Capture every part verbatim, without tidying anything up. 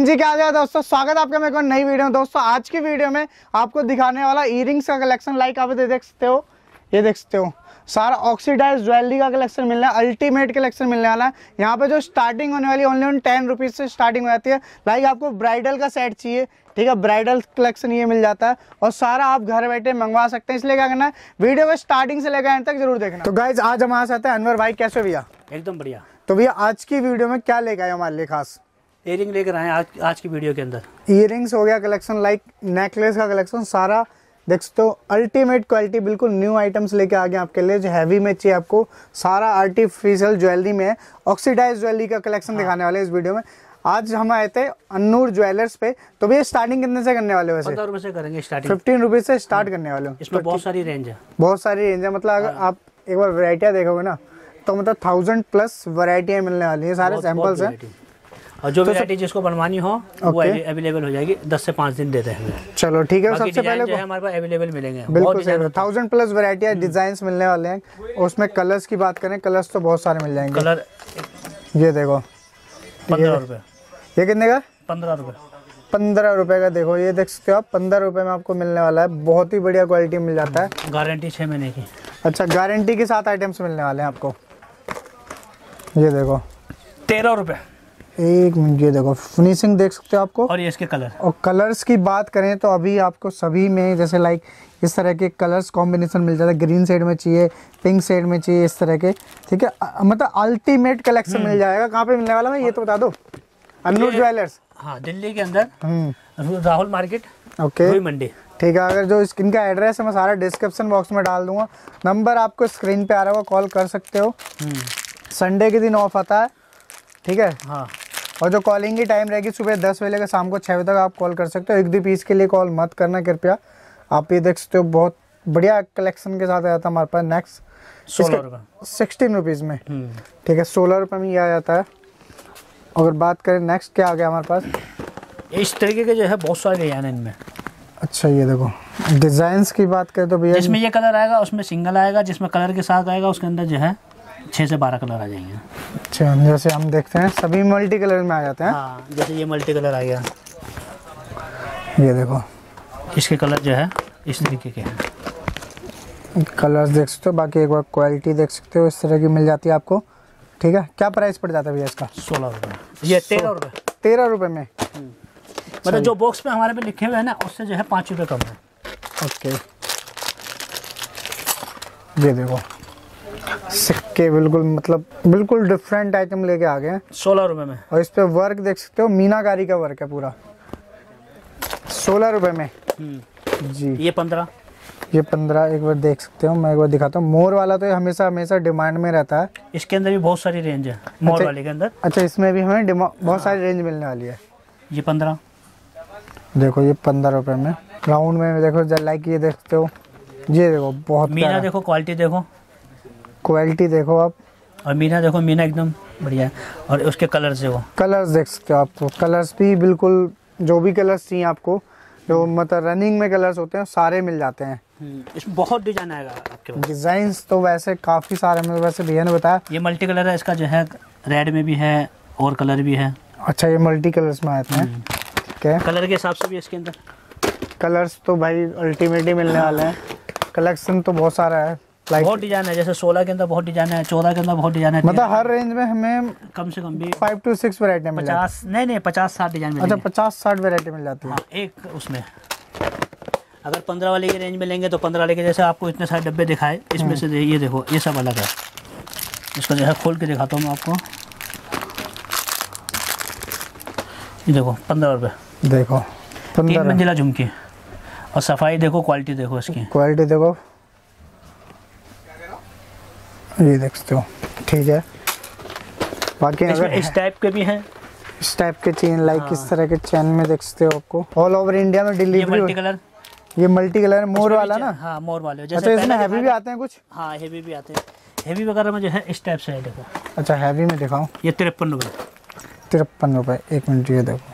जी क्या हाल है दोस्तों, स्वागत है आपका मेरे को नई वीडियो में। दोस्तों आज की वीडियो में आपको दिखाने वाला ईयरिंग्स का कलेक्शन, लाइक आप देख सकते हो, ये देख सकते हो सारा ऑक्सीडाइज ज्वेलरी का कलेक्शन मिलना है, अल्टीमेट कलेक्शन मिलने वाला है। यहाँ पे जो स्टार्टिंग होने वाली ओनली ऑन टेन रुपीज से स्टार्टिंग हो जाती है। लाइक आपको ब्राइडल का सेट चाहिए, ठीक है, ब्राइडल कलेक्शन ये मिल जाता है और सारा आप घर बैठे मंगवा सकते हैं। इसलिए क्या करना है, वीडियो को स्टार्टिंग से लेकर एंड तक जरूर देखना। तो गाइज आज हमारे साथ है अनवर भाई। कैसे भैया? एकदम बढ़िया। तो भैया आज की वीडियो में क्या लेकर आए हमारे लिए खास? इयरिंग लेकर आए आज आज की वीडियो के अंदर। इयरिंग्स हो गया कलेक्शन, लाइक नेकलेस का कलेक्शन, सारा देख सकते हो अल्टीमेट क्वालिटी, बिल्कुल न्यू आइटम्स लेके आ गए आपके लिए। जो हैवी में चाहिए आपको, सारा आर्टिफिशियल ज्वेलरी में है, ऑक्सीडाइज ज्वेलरी का कलेक्शन हाँ। दिखाने वाले इस वीडियो में। आज हम आए थे अन्नूर ज्वेलर्स पे। तो भैया स्टार्टिंग कितने से करने वाले? वैसे पंद्रह रुपए से करेंगे स्टार्टिंग, फिफ्टीन रुपीज से स्टार्ट करने वाले हो। इसमें बहुत सारी रेंज है, बहुत सारी रेंज है। मतलब अगर आप एक बार वैरायटियां देखोगे ना तो मतलब थाउजेंड प्लस वैरायटियां मिलने वाली है। सारे सैंपल्स हैं और जो वैरायटी जिसको बनवानी हो वो अवेलेबल हो जाएगी। दस से पाँच दिन देते हैं। चलो ठीक है, सबसे पहले जो है हमारे पास अवेलेबल मिलेंगे। बिल्कुल थाउजेंड प्लस वैरायटी डिजाइन मिलने वाले हैं। उसमें कलर्स की बात करें, कलर्स तो बहुत सारे मिल जाएंगे। कलर ये देखो पंद्रह रुपए। ये कितने का? पंद्रह रुपए। पंद्रह रुपए का। देखो ये देख सकते हो आप, पंद्रह रुपए में आपको मिलने वाला है। बहुत ही बढ़िया क्वालिटी मिल जाता है, गारंटी छह महीने की। अच्छा, गारंटी के साथ आइटम्स मिलने वाले हैं आपको। ये देखो तेरह रुपए। एक मिनट, ये देखो फिनिशिंग देख सकते हो आपको। और ये इसके कलर और कलर्स की बात करें तो अभी आपको सभी में जैसे लाइक इस तरह के कलर्स कॉम्बिनेशन मिल जाता है। ग्रीन शेड में चाहिए, पिंक शेड में चाहिए, इस तरह के, ठीक है। मतलब अल्टीमेट कलेक्शन मिल जाएगा। कहाँ पे मिलने वाला है ये तो बता दो। अन्नूर ज्वेलर्स, हाँ, दिल्ली के अंदर राहुल मार्केट, ओके, मंडी, ठीक है। अगर जो इनका एड्रेस है मैं सारा डिस्क्रिप्शन बॉक्स में डाल दूंगा। नंबर आपको स्क्रीन पे आ रहा होगा, कॉल कर सकते हो। संडे के दिन ऑफ आता है, ठीक है, हाँ। और जो कॉलिंग की टाइम रहेगी सुबह दस बजे लेकर शाम को छः बजे तक आप कॉल कर सकते हो। एक दो पीस के लिए कॉल मत करना कृपया। आप ये देख सकते हो बहुत बढ़िया कलेक्शन के साथ आया था हमारे पास। नेक्स्ट सोलह रुपये सिक्सटीन रुपीज़ में, ठीक है, सोलह रुपये में ये आ जाता है। अगर बात करें नेक्स्ट क्या आ गया हमारे पास, इस तरीके के जो है बहुत सारे डिजाइन है इनमें। अच्छा ये देखो डिजाइन्स की बात करें तो भैया जिसमें ये कलर आएगा उसमें सिंगल आएगा, जिसमें कलर के साथ आएगा उसके अंदर जो है छः से बारह कलर आ जाएंगे। अच्छा, जैसे हम देखते हैं सभी मल्टी कलर में आ जाते हैं। हाँ, जैसे ये मल्टी कलर आ गया। ये देखो इसके कलर जो है इस तरीके के हैं, कलर्स देख सकते हो। बाकी एक बार क्वालिटी देख सकते हो, इस तरह की मिल जाती है आपको, ठीक है। क्या प्राइस पड़ जाता है भैया इसका? सोलह रुपये। ये तेरह रुपये। तेरह रुपये में, मतलब जो बॉक्स पे हमारे पे लिखे हुए हैं ना उससे जो है पाँच रुपये कम है। ओके, ये देखो सिक्के, बिल्कुल मतलब बिल्कुल डिफरेंट आइटम लेके आ गए हैं सोलह रुपये में। और इस पे वर्क देख सकते हो, मीनाकारी का वर्क है पूरा। सोलह रुपये में जी। ये पंद्रह, ये पंद्रह। एक बार देख सकते हो, मैं एक बार दिखाता हूँ। मोर वाला तो हमेशा हमेशा डिमांड में रहता है। इसके अंदर भी बहुत सारी रेंज है मोर अच्छा, वाले के अंदर। अच्छा, इसमें भी हमें बहुत हाँ। सारी रेंज मिलने वाली है। ये पंद्रह, देखो ये पंद्रह रुपये में। राउंड में देखो लाइक ये देखते हो, ये देखो बहुत मीना, देखो क्वालिटी देखो, क्वालिटी देखो आप। और मीना देखो, मीना एकदम बढ़िया है। और उसके कलर्स देखो, कलर्स देख सकते हो आपको। कलर्स भी बिल्कुल जो भी कलर्स चाहिए आपको, जो मतलब रनिंग में कलर्स होते हैं सारे मिल जाते हैं। इसमें बहुत डिजाइन आएगा आपके पास। डिजाइन्स तो वैसे काफ़ी सारे, मतलब वैसे भैया ने बताया ये मल्टी कलर है। इसका जो है रेड में भी है और कलर भी है। अच्छा, ये मल्टी कलर्स में आते हैं, क्या कलर के हिसाब से भी इसके अंदर कलर्स तो भाई अल्टीमेट ही मिलने वाले हैं। कलेक्शन तो बहुत सारा है, बहुत डिजाइन है। जैसे सोलह के अंदर बहुत डिजाइन है, चौदह के अंदर बहुत डिजाइन है। मतलब हर रेंज में हमें कम से कम भी फाइव टू सिक्स वैरायटी मिल जाती है। पचास नहीं नहीं पचास साठ डिजाइन। अच्छा, पचास साठ वैरायटी मिल जाती है। हाँ, एक उसमें अगर पंद्रह वाले की रेंज में लेंगे तो पंद्रह वाले के जैसे आपको इतने सारे डब्बे दिखाए, इसमें से ये देखो ये सब अलग है। इसको जो है खोल के दिखाता हूँ मैं आपको। ये देखो पंद्रह रुपये। देखो तीन मंजिला झुमकी और सफाई देखो, क्वालिटी देखो इसकी, क्वालिटी देखो, ये देख सकते हो, ठीक है। बाकी अगर इस टाइप के भी हैं, इस टाइप के चेन, लाइक इस तरह के चेन में देख सकते हो आपको ऑल ओवर इंडिया में डिलीवरी। मल्टी कलर, ये मल्टी कलर मोर वाला ना? हाँ, मोर वाले। जैसे अच्छा, इसमें हैवी भी आते हैं कुछ? हाँ, हैवी भी आते हैं। हैवी वगैरह में जो है इस टाइप से है, देखो। अच्छा, हैवी में दिखाऊं? ये तिरपन रुपये। तिरपन रुपये। एक मिनट, ये देखो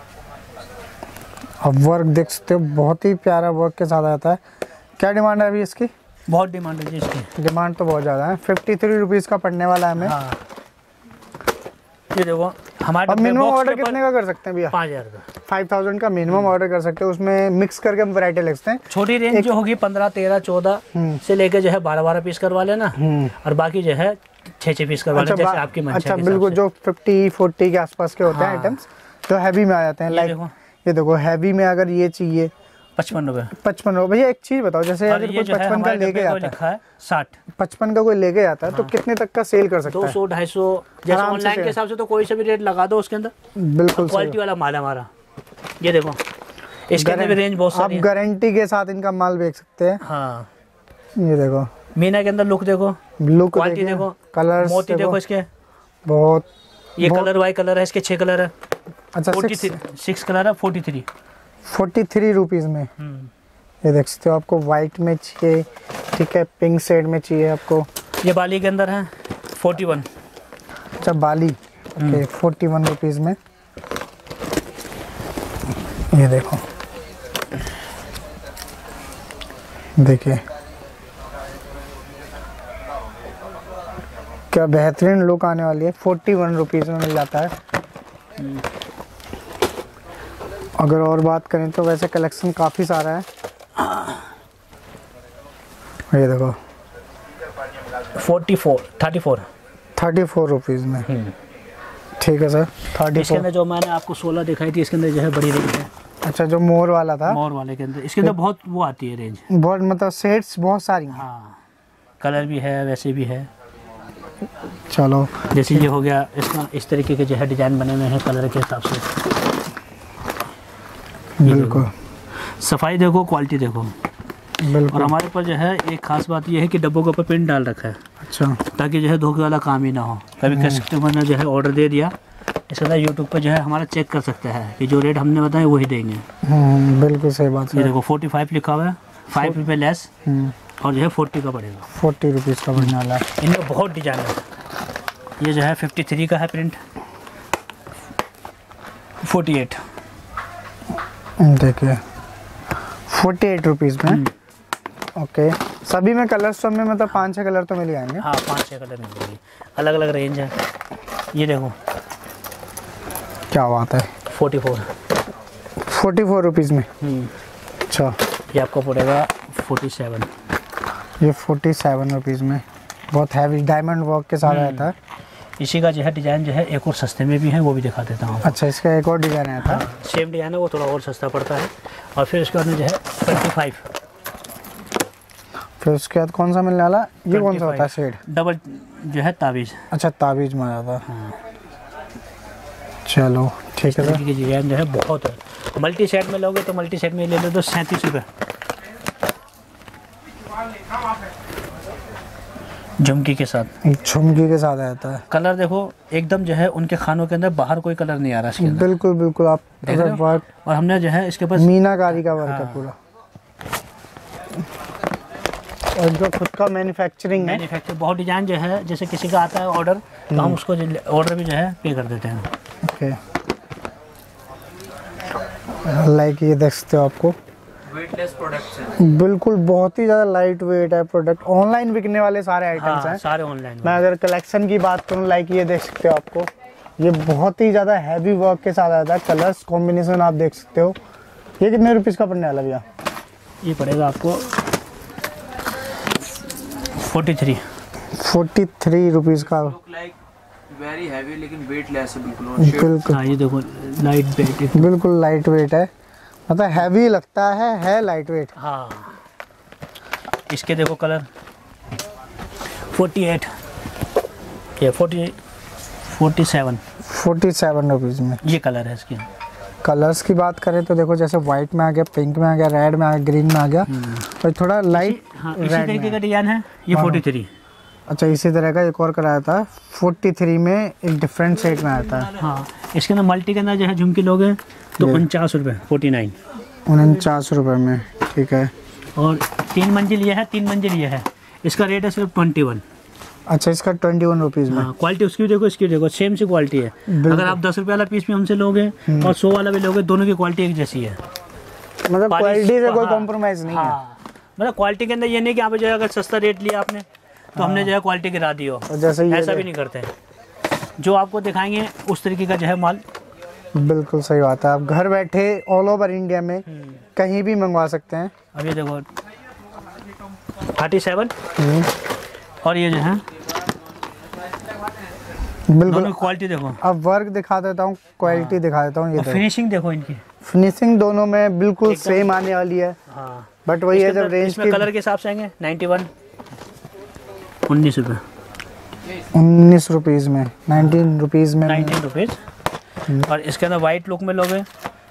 अब वर्क देख सकते हो, बहुत ही प्यारा वर्क के साथ आता है। क्या डिमांड है अभी इसकी? बहुत डिमांड है जी इसकी। डिमांड तो बहुत ज़्यादा है। फिफ्टी थ्री रुपीज़ का पड़ने वाला है हमें। हाँ। ये देखो हमारे अब मिनिमम ऑर्डर कितने का कर सकते हैं भैया? पाँच हजार का, फाइव थाउजेंड का मिनिमम ऑर्डर कर सकते हैं, उसमें मिक्स करके हम वैरायटी लिखते हैं। छोटी रेंज जो होगी पंद्रह तेरह चौदह से लेके जो है बारह बारह पीस करवा लेना, और बाकी जो है छः छः पीस करवा लेना, जैसे आपकी मंशा अच्छा के बिल्कुल, हिसाब जो फिफ्टी फोर्टी के आसपास के होते हैं हाँ। आइटम्स, तो हैवी में आ जाते हैं। से। ये लाइक देखो ये देखो हैवी में अगर ये चाहिए पचपन रुपए, पचपन रुपए। भैया एक चीज बताओ, जैसे और अगर ये कोई जो है पचपन का हमारे लेके डब्बे को जाता है, लिखा है साठ, पचपन का कोई लेके जाता है तो कितने तक का सेल कर सकता दो है? सौ ढाई सौ जैसे आराम से ऑनलाइन के sale। हिसाब से तो कोई से भी रेट लगा दो उसके अंदर, बिल्कुल सही। क्वालिटी वाला माल है हमारा। ये देखो इसके अंदर भी रेंज बहुत आप सारी है। गारंटी के साथ इनका माल बेच सकते हैं। हाँ, ये देखो मीना के अंदर लुक देखो, लुक क्वालिटी देखो, कलर मोती देखो इसके, बहुत। ये कलर वाई कलर है, इसके छह कलर है, अच्छा फोर्टी सिक्स कलर है, forty three forty three rupees में ये देख सकते हो। आपको व्हाइट में चाहिए, ठीक है, पिंक शेड में चाहिए आपको। ये बाली के अंदर है फोर्टी वन। अच्छा बाली, ओके, फोर्टी वन रुपीज में। ये देखो, देखिए क्या बेहतरीन लुक आने वाली है। फोर्टी वन रुपीज में मिल जाता है। अगर और बात करें तो वैसे कलेक्शन काफी सारा है। ये देखो forty four thirty four thirty four rupees में, ठीक है सर, थर्टी इसके फोर। अंदर जो मैंने आपको सोलह दिखाई थी, इसके अंदर जो है बड़ी रेंज है। अच्छा, जो मोर वाला था, मोर वाले के अंदर इसके अंदर बहुत वो आती है रेंज। बहुत मतलब सेट्स बहुत सारी हैं। हाँ, कलर भी है, वैसे भी है। चलो जैसे ये हो गया, इसका इस तरीके के जो है डिजाइन बने हुए हैं कलर के हिसाब से। बिल्कुल सफाई देखो, क्वालिटी देखो। और बिल्कुल। हमारे पास जो है एक खास बात ये है कि डब्बों के ऊपर प्रिंट डाल रखा है, अच्छा, ताकि जो है धोखे वाला काम ही ना हो। कभी कस्टमर ने जो है ऑर्डर दे दिया, इसके बाद यूट्यूब पर जो है हमारा चेक कर सकता है कि जो रेट हमने बताया वही देंगे। हम्म, बिल्कुल सही बात ये है। देखो फोर्टी फाइव लिखा हुआ है, फाइव रुपये लेस, और जो है फोर्टी का पड़ेगा। फोर्टी रुपीज का बनने वाला है। इनमें बहुत डिजाइन है। ये जो है फिफ्टी थ्री का है प्रिंट, फोर्टी एट, देखिए फोर्टी एट रुपीज में। ओके, सभी में कलर, सब में मतलब पाँच छः कलर तो मिल जाएंगे। हाँ पाँच छः कलर मिलेगी, अलग अलग रेंज है। ये देखो क्या बात है, forty four, forty four rupees में। अच्छा, ये आपको पड़ेगा फोर्टी सेवन। ये फोर्टी सेवन रुपीज में, बहुत हैवी डायमंड वर्क के साथ रहता है। इसी का जो है डिज़ाइन जो है एक और सस्ते में भी है, वो भी दिखा देता हूँ। अच्छा, इसका एक और डिजाइन आया था। सेम डिज़ाइन है, वो थोड़ा और सस्ता पड़ता है। और फिर उसके बाद में जो है ट्वेंटी फाइव, फिर उसके बाद कौन सा मिलने वाला? ये कौन सा होता है शेड? डबल जो है ताबीज़। अच्छा, ताबीज में आ जाता है। चलो ठीक है सर। की डिज़ाइन जो है बहुत है। मल्टी सेट में लोगे तो मल्टी सेट में ले लो तो सैंतीस रुपये। झुमकी के साथ, झुमकी के साथ आता है। कलर देखो एकदम जो है उनके खानों के अंदर बाहर कोई कलर नहीं आ रहा इसके अंदर। बिल्कुल बिल्कुल, आप देख रहे अगर हो? वर्क और हमने जो है इसके पास मीनाकारी का वर्क है हाँ। पूरा, और जो खुद का मैन्युफैक्चरिंग है। मैन्युफैक्चर बहुत डिजाइन जो है, जैसे किसी का आता है ऑर्डर तो हम उसको ऑर्डर भी जो है पे कर देते हैं। ओके, लाइक ये देख सकते हो, आपको वेटलेस प्रोडक्ट्स हैं। बिल्कुल बहुत ही ज़्यादा लाइट वेट है प्रोडक्ट। ऑनलाइन बिकने वाले सारे आइटम्स हाँ, हैं। सारे ऑनलाइन। मैं अगर कलेक्शन की बात करूं, लाइक ये देख सकते हो, आपको ये बहुत ही ज़्यादा हैवी वर्क के साथ आता है। कलर्स कॉम्बिनेशन आप देख सकते हो। ये कितने रुपीज़ का पड़ने वाला भैया? ये पड़ेगा आपको forty three. Forty three rupees का। लुक लाइक वेरी हैवी लेकिन वेटलेस है बिल्कुल। और शेड बिल्कुल हाँ, ये देखो लाइट वेट। बिल्कुल लाइट वेट है, मतलब हैवी लगता है है लाइट वेट। हाँ, इसके देखो कलर फोर्टी एट, ये forty forty seven, forty seven rupees में। ये कलर है इसके। कलर्स की बात करें तो देखो, जैसे वाइट में आ गया, पिंक में आ गया, रेड में आ गया, ग्रीन में आ गया, और थोड़ा लाइट हाँ, इसी रेड तरीके में। का डिजाइन है। ये फोर्टी थ्री। अच्छा, इसी तरह का एक और कराया था फोर्टी थ्री में, एक डिफरेंट शेड में आता है। हाँ, इसके अंदर मल्टी के अंदर जो है झुमकी लोगे तो उनचास रुपये, फोर्टी नाइन। उनचास रुपये में, ठीक है। और तीन मंजिल ये है, तीन मंजिल ये है, इसका रेट है सिर्फ ट्वेंटी वन। अच्छा, इसका ट्वेंटी वन रुपीज़ में। हाँ, क्वालिटी उसकी भी देखो, इसकी भी देखो, सेम सी क्वालिटी है। अगर आप दस रुपये वाला पीस भी हमसे लोगे और सौ वाला भी लोगे, दोनों की क्वालिटी एक जैसी है। मतलब पालिश- क्वालिटी से कोई हाँ, कॉम्प्रोमाइज़ नहीं है। हाँ, मतलब क्वालिटी के अंदर ये नहीं कि आप जो है अगर सस्ता रेट लिया आपने तो हमने जो है क्वालिटी गिरा दी हो, और जैसे ये ऐसा देख- भी नहीं करते हैं। जो आपको दिखाएंगे उस तरीके का जो है माल। बिल्कुल सही बात है, आप घर बैठे ऑल ओवर इंडिया में कहीं भी मंगवा सकते हैं। अब ये देखो थर्टी सेवन और ये जो है बिल्कुल क्वालिटी देखो। अब वर्क दिखा देता हूँ, क्वालिटी दिखा देता हूँ। ये देखो फिनिशिंग देखो इनकी, फिनिशिंग दोनों में बिल्कुल सेम आने वाली है। हाँ बट वही है जब रेंज इसमें की कलर के हिसाब से आएंगे नाइन्टी वन उन्नीस रुपये उन्नीस रुपीज़ में, नाइनटीन रुपीज़ में, नाइनटीन रुपीज़। और इसके अंदर वाइट लुक में लोगे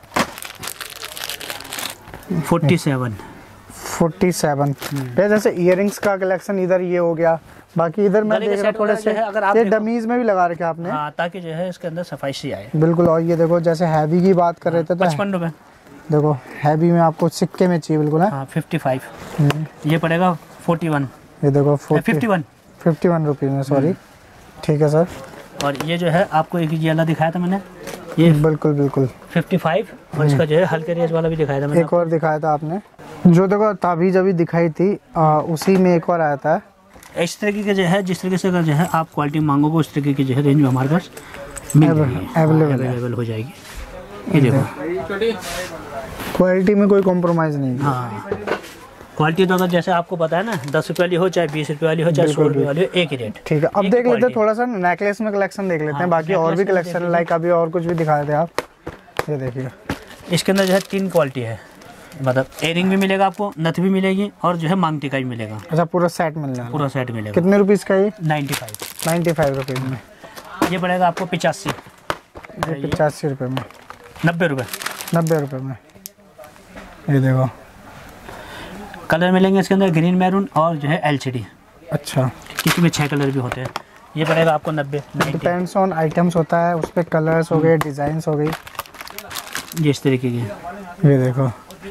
फोर्टी सेवन फोर्टी सेवन। जैसे इयरिंग्स का कलेक्शन इधर ये हो गया, बाकी इधर मैं गले के देख रहा सेट थोड़े वगैरह से जो है, अगर आप ये देखो- डमीज में भी लगा रखे आपने। हाँ, ताकि जो है इसके अंदर सफाई सी आए। बिल्कुल। और ये देखो जैसे हैवी की बात कर रहे थे तो पचपन रुपये। देखो हैवी में आपको सिक्के में चाहिए बिल्कुल है। हाँ फिफ्टी फाइव ये पड़ेगा फोर्टी वन ये देखो fifty one fifty one rupees में, सॉरी। ठीक है सर। और ये जो है आपको एक ये वाला दिखाया था मैंने, ये बिल्कुल बिल्कुल फिफ्टी फाइव और इसका जो है हल्के रेंज वाला भी दिखाया था मैंने। एक और दिखाया था आपने, जो देखो ताबीज अभी दिखाई थी आ, उसी में एक और आया था। इस तरीके के जो है जिस तरीके से अगर जो है आप क्वालिटी मांगोगे उस तरीके की जो है रेंज में हमारे पास मिल जाएगी, अवेलेबल है। अवेलेबल हो जाएगी। ये देखो क्वालिटी में कोई कॉम्प्रोमाइज़ नहीं है। हाँ क्वालिटी तो अगर जैसे आपको पता है ना, दस रुपये वाली हो चाहे बीस रुपये वाली हो चाहे सौ रुपये वाली हो, एक ही रेट। ठीक है, अब एक देख लेते हैं quality। थोड़ा सा नेकलेस में कलेक्शन देख लेते हैं। हाँ, बाकी और भी necklace में देख कलेक्शन लीजिए। लाइक अभी और कुछ भी दिखा रहे थे आप, ये देखिए। इसके अंदर जो है तीन क्वालिटी है, मतलब एयरिंग भी मिलेगा आपको, नथ भी मिलेगी और जो है मांग टिका भी मिलेगा। अच्छा पूरा सेट मिल जाएगा। पूरा सेट मिलेगा। कितने रुपीज़ का ये? Ninety five ninety five rupees में। ये पड़ेगा आपको पिचासी ये पचासी रुपये में, नब्बे रुपये। नब्बे रुपये में। ये देखो कलर मिलेंगे इसके अंदर ग्रीन मैरून और जो है एलसीडी, अच्छा। किसी में छः कलर भी होते हैं। ये पड़ेगा आपको नब्बे नाइन्टी। डिपेंड्स ऑन आइटम्स होता है, उस पर कलर्स हो गए, डिज़ाइंस हो गई। ये इस तरीके की ये देखो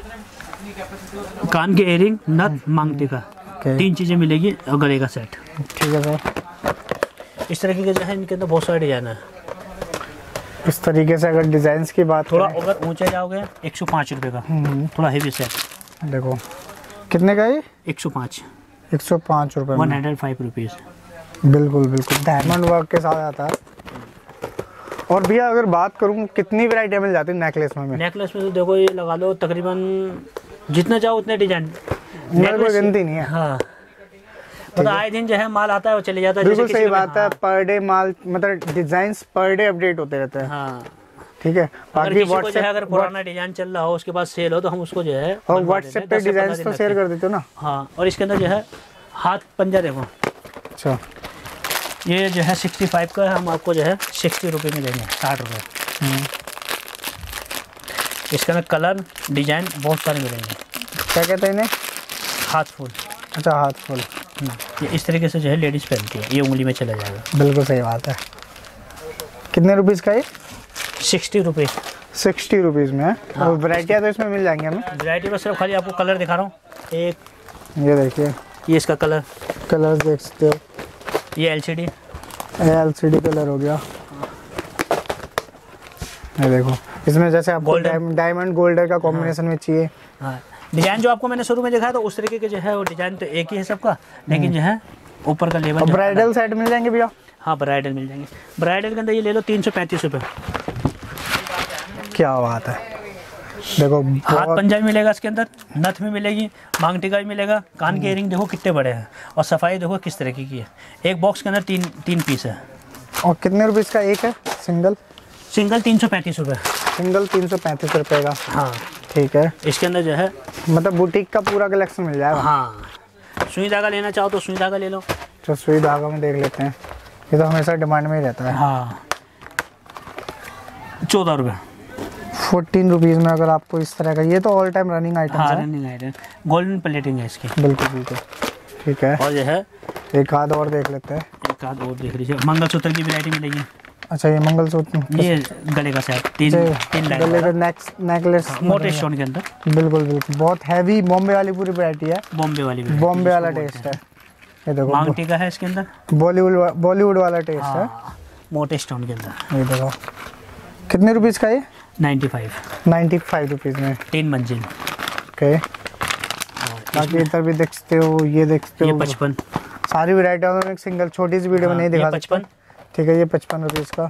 कान के एयरिंग, नथ, मांग टिका, Okay. तीन चीज़ें मिलेगी और गले का सेट। ठीक है सर। इस तरीके के जो है इनके अंदर बहुत सारे डिजाइन है। इस तरीके से अगर डिज़ाइंस की बात थोड़ा करें, अगर ऊंचे जाओगे एक सौ पाँच रुपये का, हम्म, थोड़ा हेवी सेट देखो कितने का ये? एक सौ पाँच एक सौ पाँच रुपये वन में। Hundred five rupees. बिल्कुल बिल्कुल डायमंड वर्क के साथ आता है। और भैया अगर बात करूँ कितनी वैरायटी मिल जाती है नेकलेस में हमें? नेकलेस में तो देखो ये लगा लो तकरीबन जितना चाहो उतने डिजाइन। मेरे कोई गिनती नहीं है। हाँ मतलब आए दिन जो है माल आता है और चले जाता है। बिल्कुल जैसे सही किसी का- बात है, पर डे माल मतलब डिजाइन पर डे अपडेट होते रहते हैं। हाँ ठीक है। अगर बाकी किसी को जो है व्हाट्सएप अगर पुराना डिजाइन चल रहा हो उसके पास सेल हो तो हम उसको जो है और बनवा व्हाट्सएप देते पे हैं, दस से पंद्रह डिजाइन दिन तो लगते शेयर हैं। कर देते हो ना? हाँ और इसके अंदर जो है हाथ पंजा देखो, अच्छा। ये जो है सिक्सटी फाइव का है, हम आपको जो है सिक्सटी रुपये में देंगे, साठ रुपये। हम्म। इसके अंदर कलर डिजाइन बहुत सारे मिलेंगे। क्या कहते हैं इन्हें? हाथ फूल। अच्छा हाथ फुल। ये इस तरीके से जो है लेडीज़ पहनती है, ये उंगली में चला जाएगा। बिल्कुल सही बात है। कितने रुपीज़ का ये? सिक्सटी रुपये। सिक्सटी रुपीज़ में है। हाँ। और वैरायटियाँ तो इसमें मिल जाएंगी हमें। वैरायटी में सिर्फ खाली आपको कलर दिखा रहा हूँ। एक ये देखिए ये इसका कलर, कलर देख सकते हो। ये LCD, L C D colour हो गया। ये देखो इसमें जैसे आपको Golden। डायमंड गोल्डर का कॉम्बिनेशन में चाहिए। हाँ डिजाइन जो आपको मैंने शुरू में दिखाया था उस तरीके के जो है वो डिजाइन तो एक ही है सबका, लेकिन जो है ऊपर का लेवल और जो है ब्राइडल सेट मिल जाएंगे भैया? हाँ ब्राइडल मिल जाएंगे। ब्राइडल के अंदर ये ले लो तीन सौ पैंतीस रुपये। क्या बात है। देखो हाथ बहुत- पंजा भी मिलेगा इसके अंदर, नथ भी मिलेगी, मांग टिका भी मिलेगा, कान के इयरिंग देखो कितने बड़े हैं और सफाई देखो किस तरीके की है। एक बॉक्स के अंदर तीन तीन पीस है। और कितने रुपीज़ का एक है सिंगल? सिंगल तीन सौ पैंतीस रुपये। सिंगल तीन सौ पैंतीस रुपये का। हाँ ठीक है। इसके अंदर जो है मतलब बुटीक का पूरा कलेक्शन मिल जाएगा। हाँ सुई धागा लेना चाहो तो सुई धागा ले लो। तो सुई धागा में देख लेते हैं, ये तो हमेशा डिमांड में ही रहता है। हाँ चौदह रुपये। फोर्टीन रुपीज़ में अगर आपको इस तरह का, ये तो ऑल टाइम रनिंग आइटम हाँ है। रनिंग आइटम, गोल्डन प्लेटिंग है इसकी। बिल्कुल बिल्कुल ठीक है। और जो है एक हाथ और देख लेते हैं। एक आध और देख लीजिए, मंगलसूत्र की वैरायटी मिलेगी। अच्छा ये मंगलसूत्र, ये गले का सेट तीन तीन लाइन गले का वाला, नेक्स नेकलेस मोटे स्टोन के अंदर, बिल्कुल बिल्कुल बहुत हैवी बॉम्बे वाली पूरी वैरायटी है। बॉम्बे वाली भी बॉम्बे वाला टेस्ट है। ये देखो मांग टिका है इसके अंदर। बॉलीवुड बॉलीवुड वाला टेस्ट है। हाँ मोटे स्टोन के अंदर। ये देखो कितने रुपीज़ का ये? Ninety five, ninety five rupees में। तीन मंजिल। ओके और बाकी इधर भी देखते हो, ये देखते ये हो, पचपन, सारी वैरायटी में एक सिंगल छोटी सी वीडियो में नहीं ये दिखा पचपन, ठीक है, ये पचपन रुपीज़ का।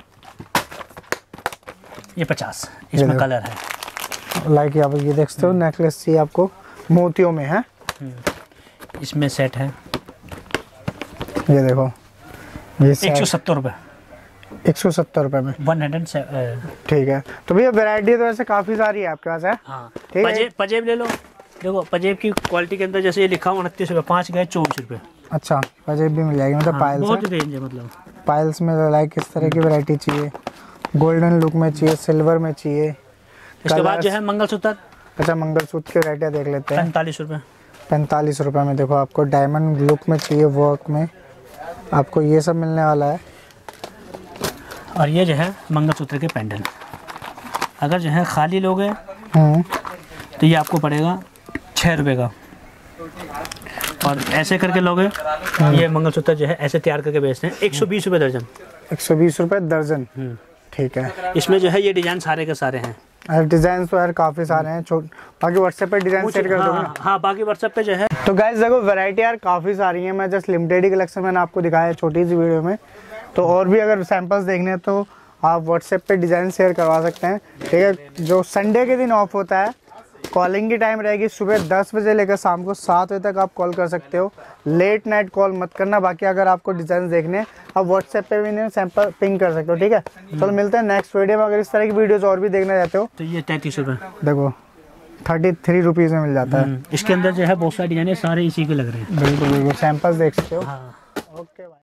ये पचास, इसमें देखो। कलर है। लाइक यहाँ पर ये देख सकते हो, नेकलेस चाहिए आपको मोतियों में है, इसमें सेट है, ये देखो ये एक सौ सत्तर रुपये, एक सौ सत्तर रुपये में। One hundred. ठीक है, तो भैया वैरायटी तो ऐसे काफ़ी सारी है आपके पास है। हाँ, ठीक है। पजेब पजेब ले लो। देखो पजेब की क्वालिटी के अंदर जैसे ये लिखा हुआ उनतीस रुपये, पाँच गए चौबीस रुपये। अच्छा, पजेब भी मिल जाएगी, मतलब हाँ, पायल्स बहुत है। रेंज है मतलब। पायल्स में लाइक इस तरह की वैरायटी चाहिए, गोल्डन लुक में चाहिए, सिल्वर में चाहिए। इसके बाद कलर्स- जो है मंगलसूत्र अच्छा, मंगलसूत्र की वैरायटियाँ देख लेते हैं। पैंतालीस रुपये। पैंतालीस रुपये में देखो, आपको डायमंड लुक में चाहिए, वर्क में आपको ये सब मिलने वाला है। और ये जो है मंगलसूत्र के पेंडेंट, अगर जो है खाली लोगे हम्म, तो ये आपको पड़ेगा छः रुपये का, और ऐसे करके लोगे ये मंगलसूत्र जो है ऐसे तैयार करके बेचते हैं एक सौ बीस रुपये दर्जन। एक सौ बीस रुपये दर्जन। हम्म। ठीक है, इसमें जो है ये डिजाइन सारे के सारे हैं। और डिजाइन तो यार काफ़ी सारे हैं, छोट बाकी व्हाट्सएप पे डिजाइन शेयर कर दोगे ना। हाँ, हाँ बाकी व्हाट्सएप पे जो है। तो गाइस देखो, वैरायटी यार काफ़ी सारी है, मैं जस्ट लिमिटेड ही कलेक्शन मैंने आपको दिखाया है छोटी सी वीडियो में। तो और भी अगर सैंपल्स देखने हैं तो आप व्हाट्सएप पे डिज़ाइन शेयर करवा सकते हैं। ठीक है, जो संडे के दिन ऑफ होता है, कॉलिंग की टाइम रहेगी सुबह दस बजे लेकर शाम को सात बजे तक आप कॉल कर सकते हो। लेट नाइट कॉल मत करना। बाकी अगर आपको डिज़ाइन देखने हैं आप व्हाट्सएप पे भी नहीं सैंपल पिंग कर सकते हो। ठीक है, चलो मिलते हैं नेक्स्ट वीडियो में। अगर इस तरह की वीडियोज़ और भी देखना चाहते हो तो ये तैंतीस रुपये। देखो थर्टी थ्री रुपीज़ में मिल जाता है। इसके अंदर जो है बहुत सारे डिजाइन सारे इसी के लग रहे हैं। बिल्कुल बिल्कुल, सैंपल्स देख सकते हो। हाँ। ओके भाई।